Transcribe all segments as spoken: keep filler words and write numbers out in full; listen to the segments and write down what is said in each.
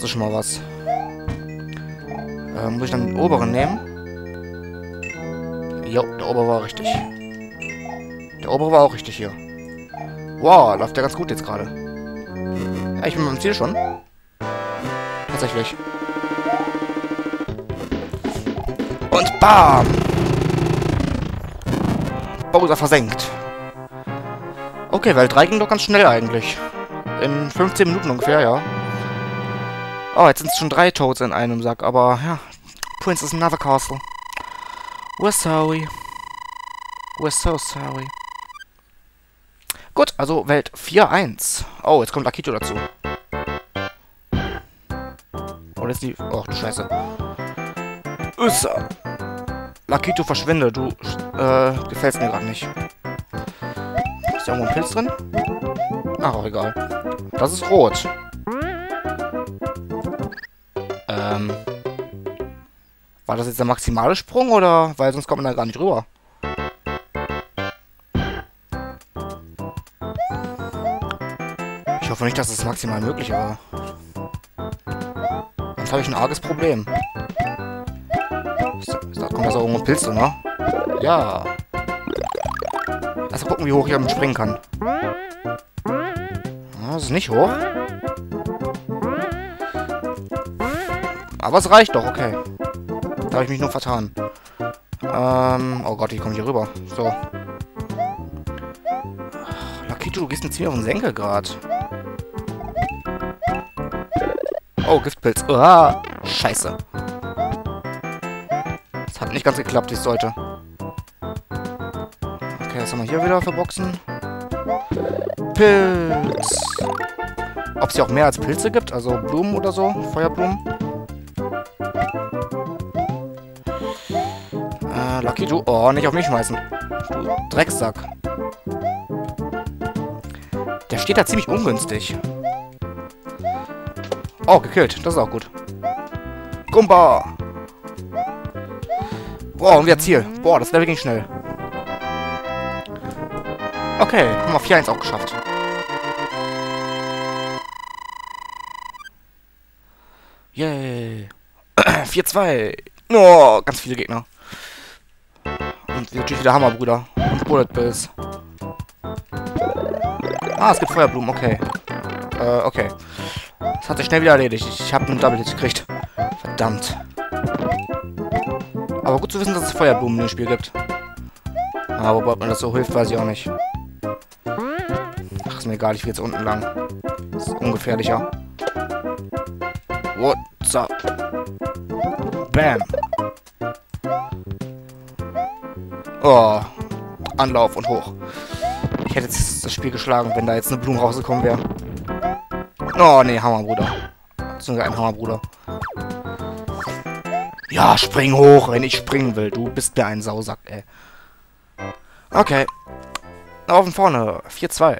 ist schon mal was. Ähm, muss ich dann den oberen nehmen? Jo, der obere war richtig. Der obere war auch richtig hier. Wow, läuft ja ganz gut jetzt gerade. Ja, ich bin beim Ziel schon. Tatsächlich. Und bam! Bowser versenkt. Okay, Welt drei ging doch ganz schnell eigentlich. In fünfzehn Minuten ungefähr, ja. Oh, jetzt sind es schon drei Toads in einem Sack, aber ja. Princess Another Castle. We're sorry. We're so sorry. Gut, also Welt vier eins. Oh, jetzt kommt Lakito dazu. Oh, jetzt die... Oh, du Scheiße. Üssa. Lakito, verschwinde. Du, äh, gefällst mir gerade nicht. Ist da irgendwo ein Pilz drin? Ach, auch egal. Das ist rot. Ähm... War das jetzt der maximale Sprung, oder? Weil sonst kommt man da gar nicht rüber. Ich hoffe nicht, dass es maximal möglich war. Sonst habe ich ein arges Problem. Da kommt also irgendwo ein Pilz, ne? Ja. Lass mal gucken, wie hoch ich damit springen kann. Ja, das ist nicht hoch. Aber es reicht doch, okay. Da habe ich mich nur vertan. Ähm, oh Gott, ich komme hier rüber. So. Lakito, du gehst mir ziemlich auf den Senkel gerade. Oh, Giftpilz. Uah, Scheiße. Das hat nicht ganz geklappt, wie es sollte. Okay, was haben wir hier wieder für Boxen? Pilz. Ob es hier auch mehr als Pilze gibt? Also Blumen oder so? Feuerblumen? Äh, Lakito. Oh, nicht auf mich schmeißen. Du Drecksack. Der steht da ziemlich ungünstig. Oh, gekillt. Das ist auch gut. Gumba! Wow, und wieder Ziel. Boah, das Level ging schnell. Okay, haben wir vier eins auch geschafft. Yay. vier zwei. Oh, ganz viele Gegner. Und natürlich wieder Hammerbrüder. Und Bullet Bills. Ah, es gibt Feuerblumen, okay. Äh, okay. Das hat sich schnell wieder erledigt. Ich habe einen Double Hit gekriegt. Verdammt. Aber gut zu wissen, dass es Feuerblumen im Spiel gibt. Aber ob man das so hilft, weiß ich auch nicht. Ach, ist mir egal, ich will jetzt unten lang. Das ist ungefährlicher. What's up? Bam. Oh. Anlauf und hoch. Ich hätte jetzt das Spiel geschlagen, wenn da jetzt eine Blume rausgekommen wäre. Oh, nee, Hammerbruder. Sogar ein Hammerbruder. Ja, spring hoch, wenn ich springen will. Du bist mir ein Sausack, ey. Okay. Auf und vorne. vier zwei.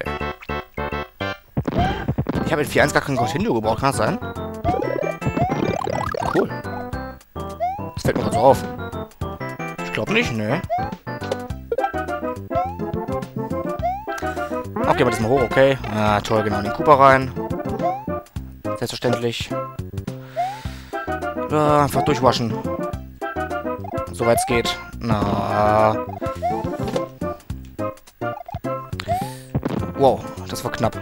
Ich habe in vier eins gar kein Continue gebraucht, kann das sein? Cool. Das fällt mir gerade so auf. Ich glaube nicht, ne? Okay, aber das mal hoch, okay. Ah, toll, genau, in den Cooper rein. Selbstverständlich. Ja, einfach durchwaschen. Soweit es geht. Na. Wow, das war knapp.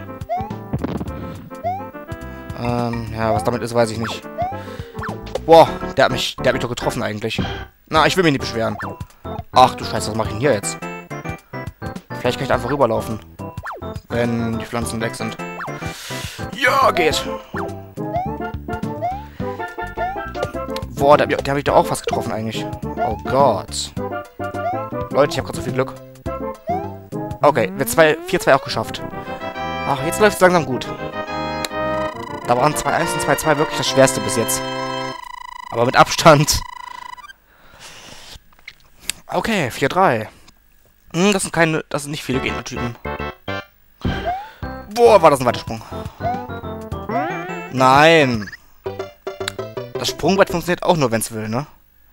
Ähm, ja, was damit ist, weiß ich nicht. Boah, der hat mich, der hat mich doch getroffen eigentlich. Na, ich will mich nicht beschweren. Ach du Scheiße, was mache ich denn hier jetzt? Vielleicht kann ich einfach rüberlaufen. Wenn die Pflanzen weg sind. Ja, geht. Boah, der, der habe ich da auch fast getroffen eigentlich. Oh Gott. Leute, ich habe gerade so viel Glück. Okay, wir vier zwei auch geschafft. Ach, jetzt läuft es langsam gut. Da waren zwei eins und zwei zwei wirklich das Schwerste bis jetzt. Aber mit Abstand. Okay, vier drei. Hm, das sind keine, das sind nicht viele Gegnertypen. Boah, war das ein Weitersprung. Nein. Das Sprungbrett funktioniert auch nur, wenn es will, ne?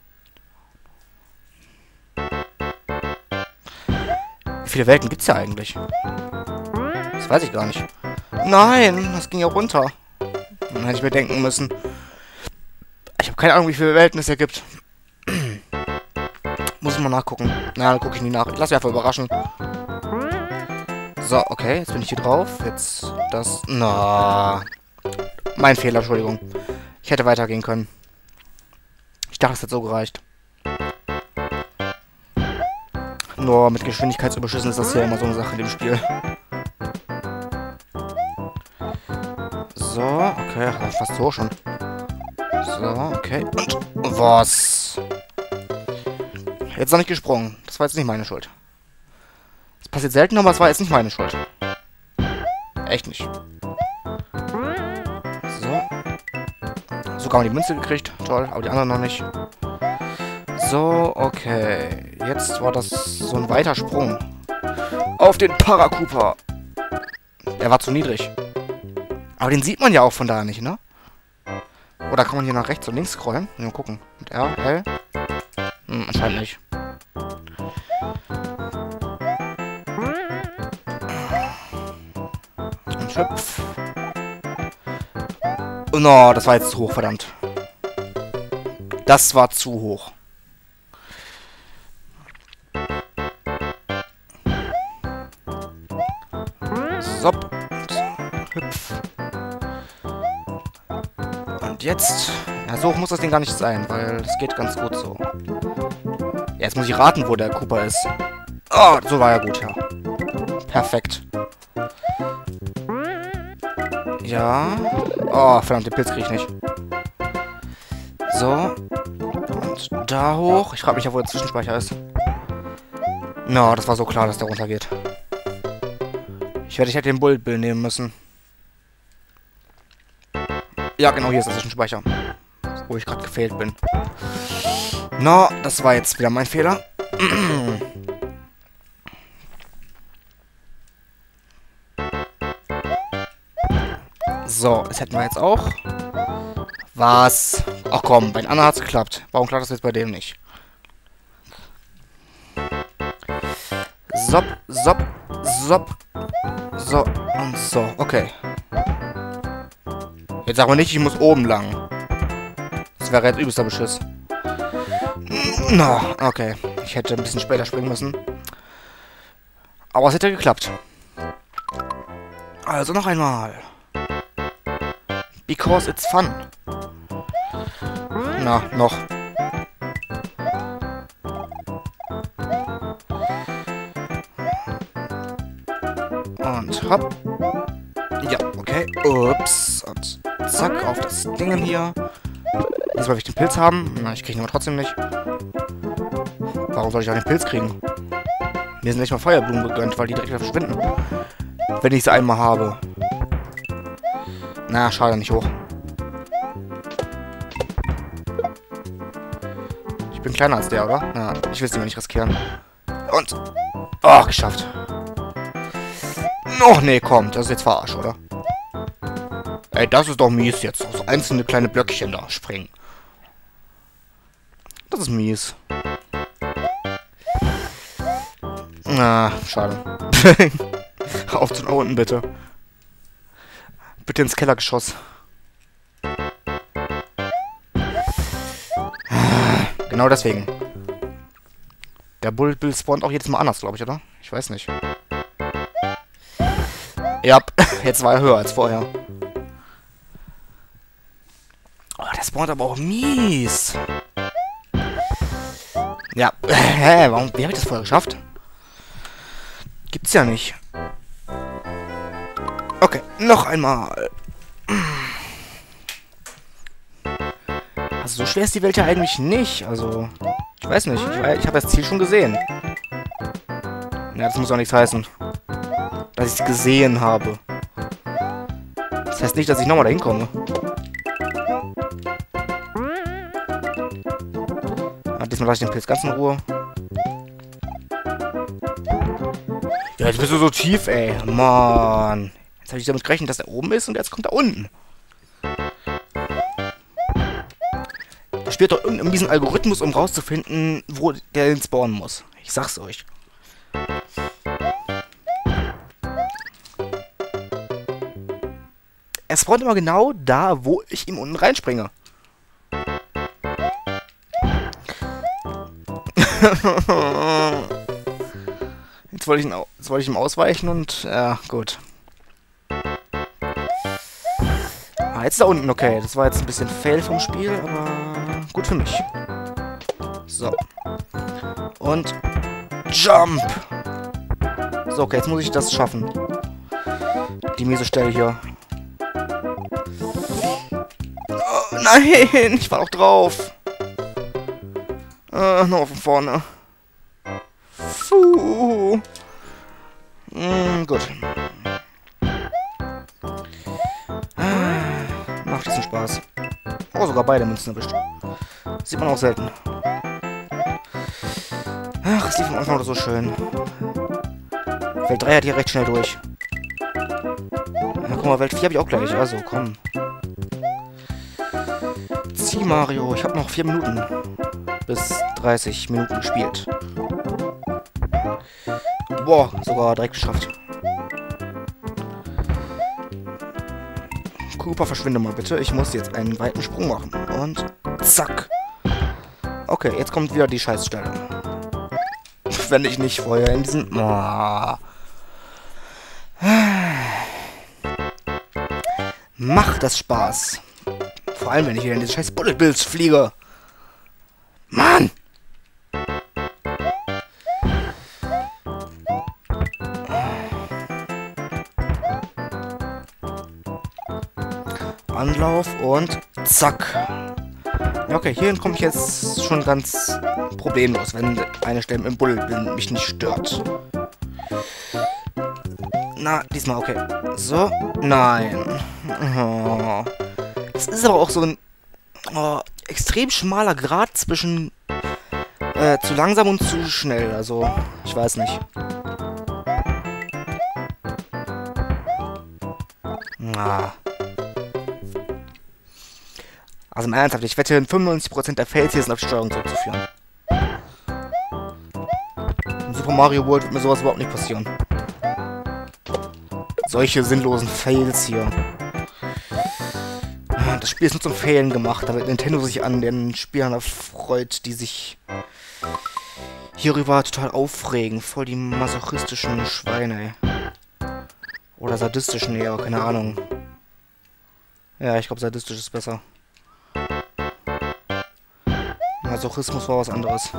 Wie viele Welten gibt's ja eigentlich? Das weiß ich gar nicht. Nein, das ging ja runter. Dann hätte ich mir denken müssen. Ich habe keine Ahnung, wie viele Welten es hier gibt. Muss ich mal nachgucken. Na, dann gucke ich nie nach. Ich lasse mich einfach überraschen. So, okay, jetzt bin ich hier drauf. Jetzt das... Na. Mein Fehler, Entschuldigung. Ich hätte weitergehen können. Ich dachte, es hätte so gereicht. Nur mit Geschwindigkeitsüberschüssen ist das hier immer so eine Sache in dem Spiel. So, okay, fast so schon. So, okay. Und was? Jetzt noch nicht gesprungen. Das war jetzt nicht meine Schuld. Das passiert selten, aber es war jetzt nicht meine Schuld. Echt nicht. So. Sogar mal die Münze gekriegt. Toll, aber die anderen noch nicht. So, okay. Jetzt war das so ein weiter Sprung. Auf den Paracupa. Er war zu niedrig. Aber den sieht man ja auch von da nicht, ne? Oder kann man hier nach rechts und links scrollen? Mal gucken. Mit R, L? Hm, anscheinend nicht. Und hüpf. Oh, no, das war jetzt zu hoch, verdammt. Das war zu hoch. Sopp. Hüpf. Und jetzt... Ja, so hoch muss das Ding gar nicht sein, weil es geht ganz gut so. Ja, jetzt muss ich raten, wo der Koopa ist. Oh, so war ja gut, ja. Perfekt. Ja. Oh, verdammt, den Pilz kriege ich nicht. So. Und da hoch. Ich frage mich ja, wo der Zwischenspeicher ist. No, das war so klar, dass der runtergeht. Ich werde ich hätte den Bullbill nehmen müssen. Ja, genau, hier ist der Zwischenspeicher. Wo ich gerade gefehlt bin. No, das war jetzt wieder mein Fehler. So, das hätten wir jetzt auch. Was? Ach komm, bei den anderen hat es geklappt. Warum klappt das jetzt bei dem nicht? Sopp, sopp, sopp. So, und so, okay. Jetzt sag mal nicht, ich muss oben lang. Das wäre jetzt übelster Beschiss. Na, no, okay. Ich hätte ein bisschen später springen müssen. Aber es hätte geklappt. Also noch einmal. Because it's fun. Na, noch. Und hopp. Ja, okay. Ups. Und zack, auf das Ding hier. Diesmal will ich den Pilz haben. Na, ich kriege ihn aber trotzdem nicht. Warum soll ich auch den Pilz kriegen? Mir sind nicht mal Feuerblumen gegönnt, weil die direkt wieder verschwinden. Wenn ich sie einmal habe. Na, schade, nicht hoch. Ich bin kleiner als der, oder? Na, ich will es lieber nicht riskieren. Und... Oh, geschafft. Och, nee, komm. Das ist jetzt verarscht, oder? Ey, das ist doch mies jetzt. So einzelne kleine Blöckchen da springen. Das ist mies. Na, schade. Auf zu unten, bitte. Bitte ins Kellergeschoss. Genau deswegen. Der Bullbill spawnt auch jedes Mal anders, glaube ich, oder? Ich weiß nicht. Ja, jetzt war er höher als vorher. Oh, der spawnt aber auch mies. Ja, hä, warum, wie habe ich das vorher geschafft? Gibt's ja nicht. Okay, noch einmal. Also so schwer ist die Welt ja eigentlich nicht. Also, ich weiß nicht. Ich, ich habe das Ziel schon gesehen. Ja, das muss auch nichts heißen. Dass ich es gesehen habe. Das heißt nicht, dass ich nochmal dahin komme. Ja, diesmal lasse ich den Pilz ganz in Ruhe. Ja, jetzt bist du so tief, ey. Mann. Jetzt habe ich damit gerechnet, dass er oben ist und jetzt kommt er unten. Da spielt doch irgendein miesen Algorithmus, um rauszufinden, wo der den spawnen muss. Ich sag's euch. Es das spawnt immer genau da, wo ich ihm unten reinspringe. Jetzt wollte ich, ihn, jetzt wollte ich ihm ausweichen und, ja, gut. Ah, jetzt da unten, okay. Das war jetzt ein bisschen Fail vom Spiel, aber gut für mich. So. Und Jump! So, okay, jetzt muss ich das schaffen. Die miese Stelle hier. Oh, nein! Ich war auch drauf! Äh, noch von vorne. Puh. Mm, gut. Macht diesen Spaß. Oh, sogar beide Münzen erwischt. Sieht man auch selten. Ach, es lief am Anfang so schön. Welt drei hat hier recht schnell durch. Ja, guck mal, Welt vier habe ich auch gleich. Also, komm. Zieh, Mario. Ich habe noch vier Minuten. Bis dreißig Minuten gespielt. Boah, sogar direkt geschafft. Koopa, verschwinde mal bitte. Ich muss jetzt einen weiten Sprung machen. Und zack. Okay, jetzt kommt wieder die Scheißstelle. Wenn ich nicht vorher in diesen... Oh. Macht das Spaß. Vor allem, wenn ich wieder in diese scheiß Bullet Bills fliege. Mann! Anlauf und zack. Ja, okay, hierhin komme ich jetzt schon ganz problemlos, wenn eine Stelle im Bullet Bill mich nicht stört. Na, diesmal okay. So, nein. Oh. Es ist aber auch so ein oh, extrem schmaler Grat zwischen äh, zu langsam und zu schnell. Also, ich weiß nicht. Ah. Also im Ernsthaft, ich wette, fünfundneunzig Prozent der Fails hier sind auf die Steuerung zurückzuführen. In Super Mario World wird mir sowas überhaupt nicht passieren. Solche sinnlosen Fails hier. Das Spiel ist nur zum Failen gemacht, damit Nintendo sich an den Spielern erfreut, die sich hierüber total aufregen. Voll die masochistischen Schweine. Oder sadistischen eher, keine Ahnung. Ja, ich glaube sadistisch ist besser. Masochismus war was anderes.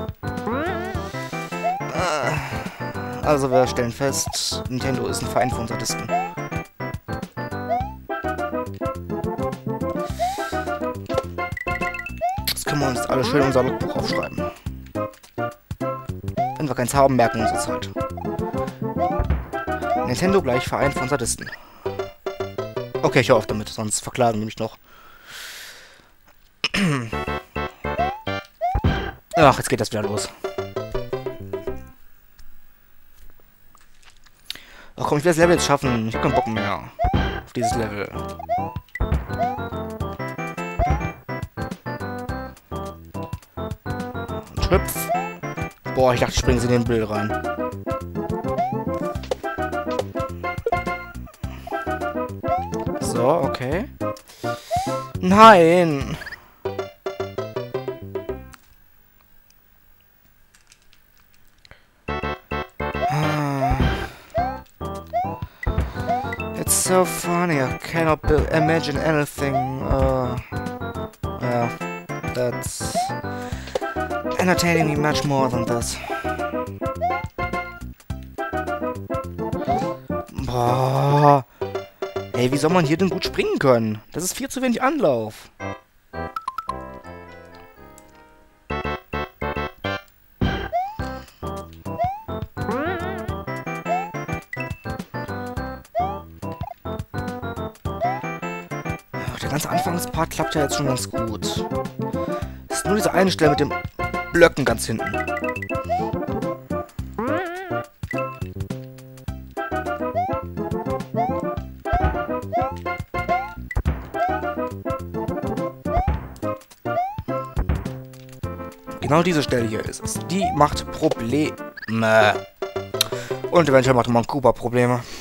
Also wir stellen fest, Nintendo ist ein Verein von Sadisten. Das können wir uns alle schön in unser Logbuch aufschreiben. Wenn wir keins haben, merken wir uns das halt. Nintendo gleich Verein von Sadisten. Okay, ich höre auf damit, sonst verklagen die mich noch. Ach, jetzt geht das wieder los. Ach komm, ich will das Level jetzt schaffen. Ich hab keinen Bock mehr auf dieses Level. Und hüpf. Boah, ich dachte, ich springe in den Bild rein. So, okay. Nein! It's so funny, I cannot imagine anything. Uh, yeah, that's entertaining me much more than this. Boah. Ey, wie soll man hier denn gut springen können? Das ist viel zu wenig Anlauf. Der ganze Anfangspart klappt ja jetzt schon ganz gut. Es ist nur diese eine Stelle mit dem Blöcken ganz hinten. Genau diese Stelle hier ist es. Die macht Probleme. Und eventuell macht man Koopa Probleme.